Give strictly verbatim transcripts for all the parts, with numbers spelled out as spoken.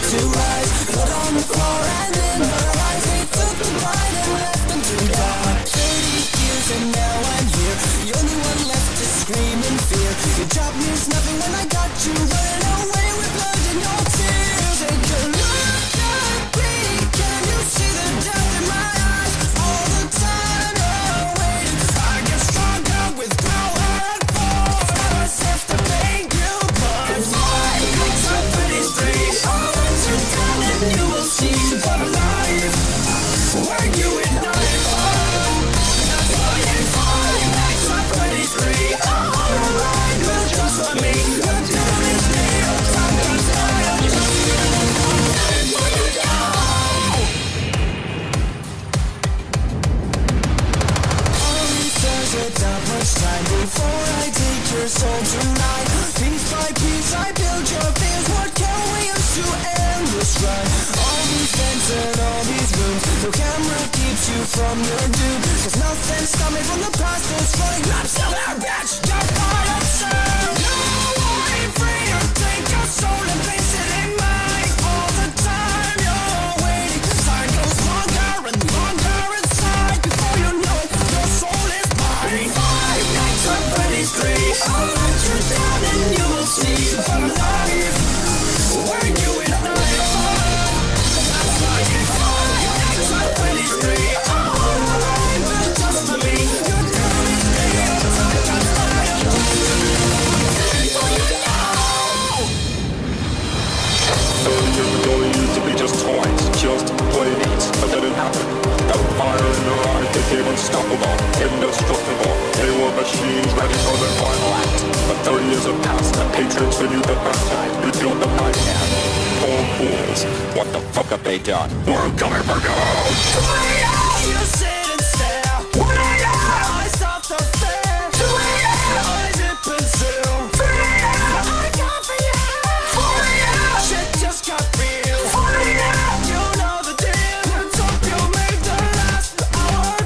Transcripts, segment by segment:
to rise. Put on the floor and in her eyes, they took the bite and left them to die. Thirty years and now I'm here, the only one left to scream in fear. Your job means nothing when I got you running away with blood in your tears. And you look at me, can you see the death in my eyes? All the time you're waiting, I get stronger with power and force. Never cease to make you pause. Five nights on twenty-three, I'll let you down and you will see what life when you ignite. That's why in five nights on twenty-three, I'm alright, but just for me. Your time is near, time goes by, I'm just and when you go. There's not much time before I take your soul tonight. Piece by piece I build your fears. What can we use to end this ride? All these vents and all these rooms, no camera keeps you from your doom. Cause nothing's coming from the past that's running. I'm still there, bitch, just by yourself. No, I ain't free to take your soul and place it in mine. All the time you're waiting, time goes longer and longer inside. Before you know it, your soul is mine. Five nights on twenty-three, I'll let you down and you will see what life when you ignite. That's why in five nights on twenty-three, I'm alright, but just for me. Your time is near, time goes by, I'm just before you know. Thirty years ago they used to be just toys, just plays, but then it happened. That fire in their eyes became unstoppable, indestructible. They were machines ready for their final act. But thirty years have passed, the Patriots renewed the franchise, rebuilt the podcast. Poor fools, what the fuck have they done? We're coming for you! You sit and stare. What are you? I stop the fair. Two a m I dip and seal. Three a m I come for you. Four a m Shit just got real. Five a m You know the deal. Let's hope you make the last hour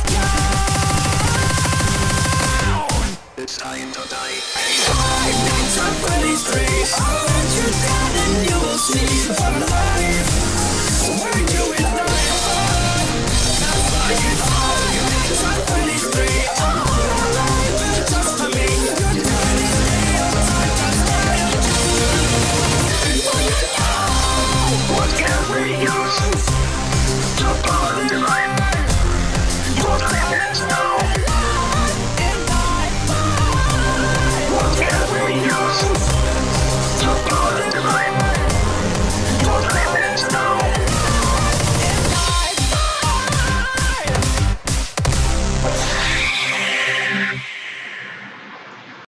count. It's time to die. Five nights on twenty-three, I'll let you down and you will see what life when you ignite. That's why in five nights on twenty-three, I'm alright, but just for me. Your time is near, time goes by, I'm just before you know. What can we use to burn the light? What can